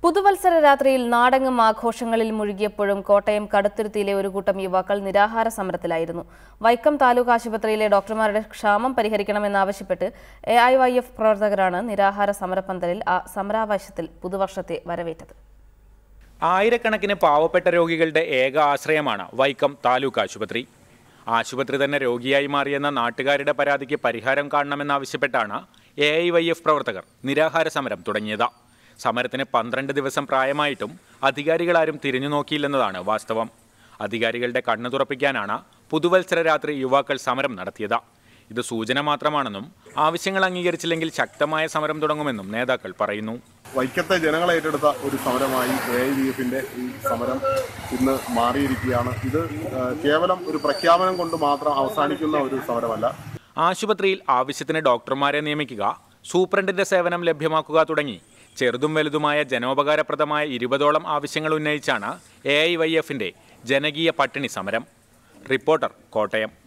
പുതുവത്സര രാത്രിയിൽ നാടെങ്ങും ആഘോഷങ്ങളിൽ മുഴുകിയപ്പോഴും കോട്ടയം കടുത്തുരുത്തിയിലെ ഒരു കൂട്ടം യുവാക്കൾ നിരാഹാര സമരത്തിലായിരുന്നു. വൈക്കം താലൂക്ക് ആശുപത്രിയിലെ ഡോക്ടർമാരുടെ ക്ഷാമം പരിഹരിക്കണമെന്നാവശ്യപ്പെട്ട് AIYF പ്രവർത്തകരാണ് നിരാഹാര സമരപന്തലിൽ സമരാവേശത്തിൽ പുതുവർഷത്തെ വരവേറ്റത്. ആയിരക്കണക്കിന് പാവപ്പെട്ട രോഗികളുടെ ഏക ആശ്രയമാണ് വൈക്കം താലൂക്ക് ആശുപത്രി. ആശുപത്രി തന്നെ രോഗിയായി മാറിയെന്ന നാട്ടുകാരുടെ പരാതിക്ക് പരിഹാരം കാണണമെന്നാവശ്യപ്പെട്ടാണ് AIYF പ്രവർത്തകർ നിരാഹാര സമരം തുടങ്ങിയത്. സമരത്തിന് 12 ദിവസം പ്രായമായിട്ടും അധികാരികളാരും തിരിഞ്ഞു നോക്കിയില്ലെന്നതാണ് വാസ്തവം. അധികാരികളുടെ കണ്ണു തുറപ്പിക്കാനാണ് പുതുവത്സര രാത്രി യുവാക്കൾ സമരം നടത്തിയത്. ഇത് സൂചന മാത്രമാണെന്നും ആവശ്യങ്ങൾ അംഗീകരിച്ചില്ലെങ്കിൽ ശക്തമായ സമരം തുടങ്ങുമെന്നും നേതാക്കൾ പറയുന്നു. വൈക്കത്തെ ജനങ്ങൾ ഏറ്റെടുത്ത ഒരു സമരമായി AIYFന്റെ ഈ സമരം ഇന്ന് മാറിയിരിക്കുകയാണ്. ഇത് കേവലം ഒരു പ്രഖ്യാപനം കൊണ്ട് മാത്രം അവസാനിക്കുന്ന ഒരു സമരമല്ല. ആശുപത്രിയിൽ ആവശ്യത്തിന് ഡോക്ടർമാരെ നിയമിക്കുക, സൂപ്രണ്ടിന്റെ സേവനം ലഭ്യമാക്കുക തുടങ്ങി ചെറുതും വലുതുമായ ജനോപകാരപ്രദമായ 20ഓളം ആവശ്യങ്ങൾ ഉന്നയിച്ചാണ് AIYFന്റെ ജനകീയ പട്ടിണി സമരം. റിപ്പോർട്ടർ, കോട്ടയം.